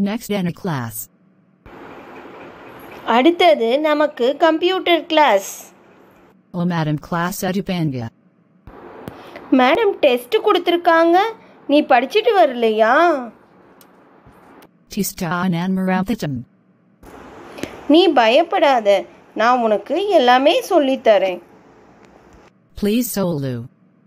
next in a class? அடுத்தது நமக்கு computer class. Oh madam, class edupanga. Madam test கொடுத்துருக்காங்க, நீ படிச்சுட்டு வரலையா? Tistaan marathitam. நீ பயப்படாத, நான் உனக்கு எல்லாமே சொல்லித்தரேன். Please Solu.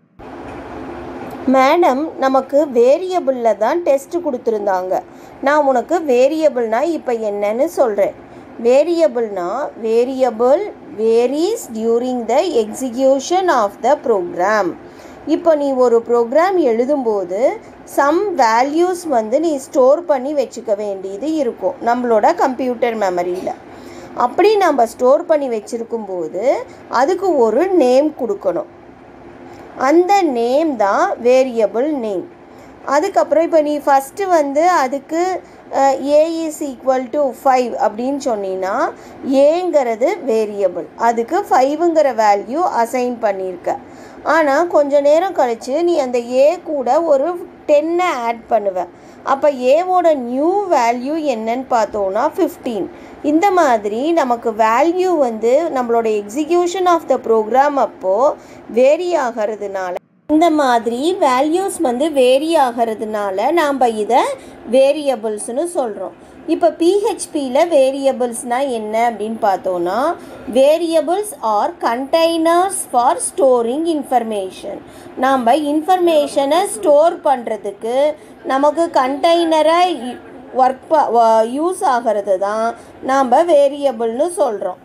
மேடம் நமக்கு வேரியபிளில் தான் டெஸ்ட் கொடுத்துருந்தாங்க. நான் உனக்கு வேரியபிள்னா இப்போ என்னன்னு சொல்கிறேன். வேரியபிள்னா variable varies during the execution of the program. இப்போ நீ ஒரு ப்ரோக்ராம் எழுதும்போது சம் வேல்யூஸ் நீ ஸ்டோர் பண்ணி வச்சுக்க வேண்டியது இருக்கும் நம்மளோட கம்ப்யூட்டர் மெமரியில். அப்படி நம்ம ஸ்டோர் பண்ணி வச்சுருக்கும்போது அதுக்கு ஒரு நேம் கொடுக்கணும். அந்த நேம் தான் வேரியபிள் நேம். அதுக்கப்புறம் இப்போ நீ ஃபஸ்ட்டு அதுக்கு a is equal to 5 அப்படின்னு சொன்னீன்னா ஏங்கிறது வேரியபிள், அதுக்கு 5ங்கிற வேல்யூ அசைன் பண்ணியிருக்க. ஆனால் கொஞ்ச நேரம் கழித்து நீ அந்த ஏ கூட ஒரு 10 ஆட் பண்ணுவ. அப்போ ஏவோட நியூ வேல்யூ என்னன்னு பார்த்தோன்னா 15. இந்த மாதிரி நமக்கு வேல்யூ நம்மளோட எக்ஸிக்யூஷன் ஆஃப் த ப்ரோக்ராம் அப்போது வேரி ஆகிறதுனால, இந்த மாதிரி வேல்யூஸ் வேரி ஆகிறதுனால நாம் இதை வேரியபிள்ஸ்னு சொல்கிறோம். இப்போ பிஹெச்பியில் வேரியபிள்ஸ்னால் என்ன அப்படின்னு பார்த்தோன்னா, variables are containers for storing information. நாம் இன்ஃபர்மேஷனை ஸ்டோர் பண்ணுறதுக்கு நமக்கு கண்டெய்னரை யூஸ் ஆகிறது தான் நாம் வேரியபிள்னு சொல்கிறோம்.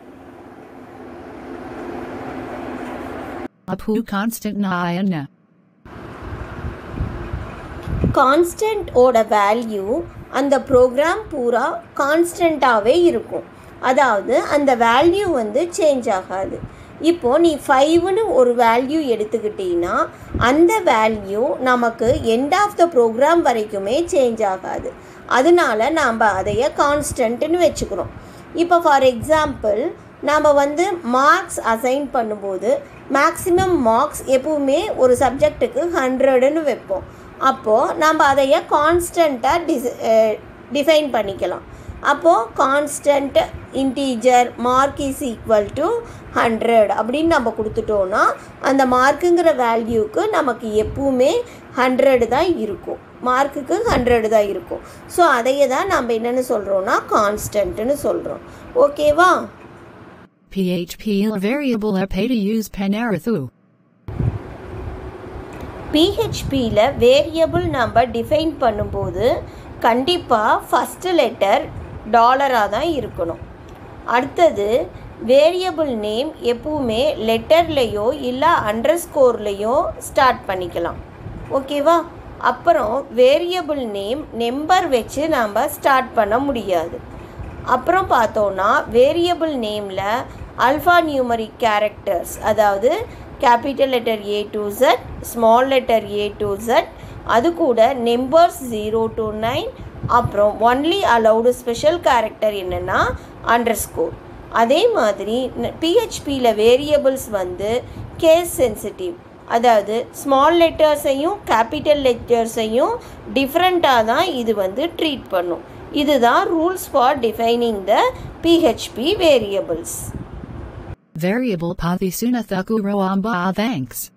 Apu constant na. கான்ஸ்டன்ட் ஓட வேல்யூ அந்த ப்ரோக்ராம் பூரா கான்ஸ்டண்ட்டாகவே இருக்கும். அதாவது அந்த வேல்யூ சேஞ்ச் ஆகாது. இப்போது நீ 5ன்னு ஒரு வேல்யூ எடுத்துக்கிட்டீங்கன்னா அந்த வேல்யூ நமக்கு எண்ட் ஆஃப் த ப்ரோக்ராம் வரைக்குமே சேஞ்ச் ஆகாது. அதனால நாம் அதைய கான்ஸ்டன்ட்னு வச்சுக்கிறோம். இப்போ ஃபார் எக்ஸாம்பிள் நாம் மார்க்ஸ் அசைன் பண்ணும்போது மேக்ஸிமம் மார்க்ஸ் எப்பவுமே ஒரு சப்ஜெக்ட்டுக்கு 100ன்னு வைப்போம். அப்போது நம்ம அதைய கான்ஸ்டண்ட்டாக டிஃபைன் பண்ணிக்கலாம். அப்போது constant integer mark is equal to 100 அப்படின்னு நம்ம கொடுத்துட்டோன்னா அந்த மார்க்குங்கிற வேல்யூக்கு நமக்கு எப்பவுமே 100 தான் இருக்கும். மார்க்குக்கு 100 தான் இருக்கும். ஸோ அதையே தான் நம்ம என்னென்னு சொல்கிறோன்னா கான்ஸ்டன்ட்னு சொல்கிறோம். ஓகேவா? PHP variable are pay to use Panarathu. பிஹெச்பியில் வேரியபிள் நம்ம டிஃபைன் பண்ணும்போது கண்டிப்பாக ஃபஸ்ட்டு லெட்டர் டாலராக தான் இருக்கணும். அடுத்தது வேரியபிள் நேம் எப்பவுமே லெட்டர்லேயோ இல்லை அண்டர்ஸ்கோர்லேயோ ஸ்டார்ட் பண்ணிக்கலாம். ஓகேவா? அப்புறம் வேரியபிள் நேம் நம்பர் வச்சு நம்ம ஸ்டார்ட் பண்ண முடியாது. அப்புறம் பார்த்தோன்னா வேரியபிள் நேமில் அல்ஃபா நியூமரிக் கேரக்டர்ஸ், அதாவது capital letter A to Z, small letter A to Z, அது கூட நம்பர்ஸ் 0 to 9, அப்புறம் ஒன்லி அலவுடு ஸ்பெஷல் கேரக்டர் என்னென்னா அண்டர்ஸ்கோர். அதே மாதிரி பிஹெச்பியில் வேரியபிள்ஸ் கேஸ் சென்சிட்டிவ், அதாவது ஸ்மால் லெட்டர்ஸையும் கேபிட்டல் லெட்டர்ஸையும் டிஃப்ரெண்ட்டாக தான் இது ட்ரீட் பண்ணும். இதுதான் rules for defining the PHP variables. Variable Pathisuna Thakuro Amba. Thanks.